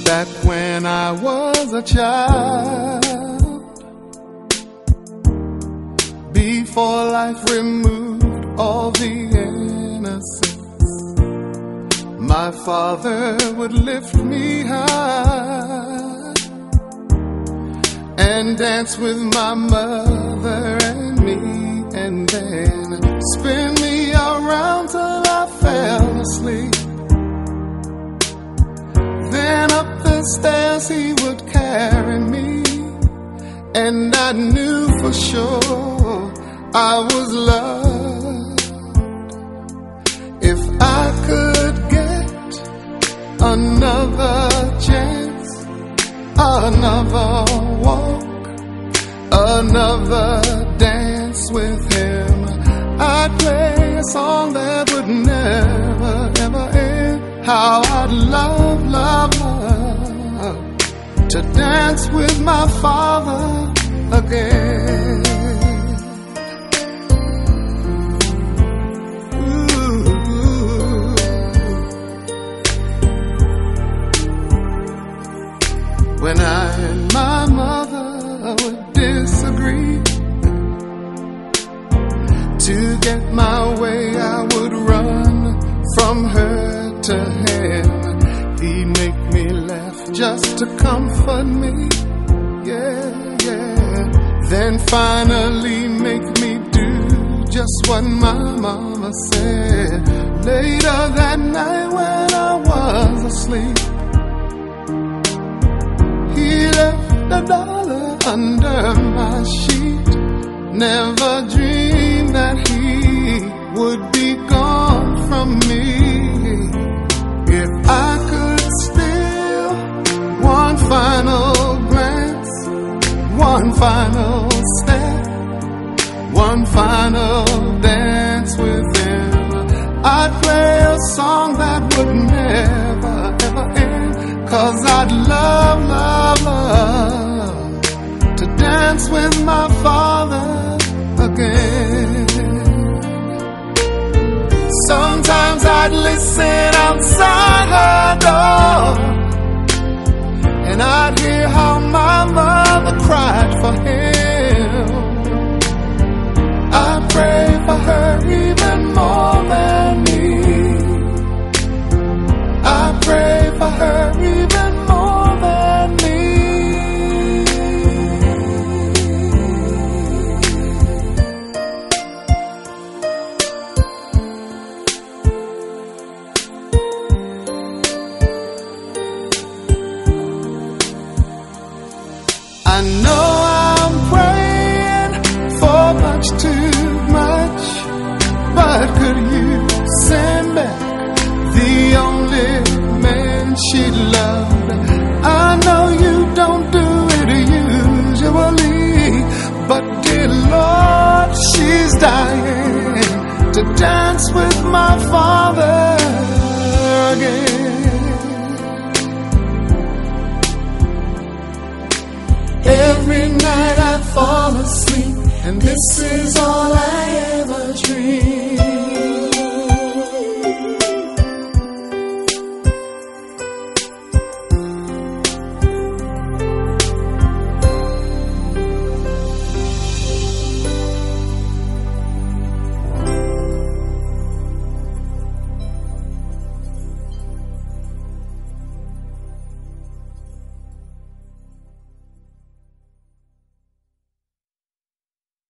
Back when I was a child, before life removed all the innocence, my father would lift me high and dance with my mother and me, and then spin me around till I fell asleep. Then up the stairs he would carry me, and I knew for sure I was loved. If I could get another chance, another walk, another dance with him, I'd play a song that would never, ever end. How I'd love, love, love to dance with my father again. When I and my mother would disagree, to get my way I would run from her to him. He'd make me laugh just to comfort me, yeah, yeah. Then finally make me do just what my mama said. Later that night when I was asleep, he left $1 under my sheet. Never dreamed that he would be gone from me. If I could steal one final glance, one final step, one final dance with him, I'd play a song that would never, ever end. 'Cause I'd love, love, love to dance with my father again. Sometimes I'd listen outside her door, and I'd hear how my mother cried for him. I'd pray for her even more than me. I'd pray for her even more than me. I know I'm praying for much too much, but could you send back the only man she loved? I know you don't do it usually, but dear Lord, she's dying to dance with my father again. Every night I fall asleep, and this is all I ever dream.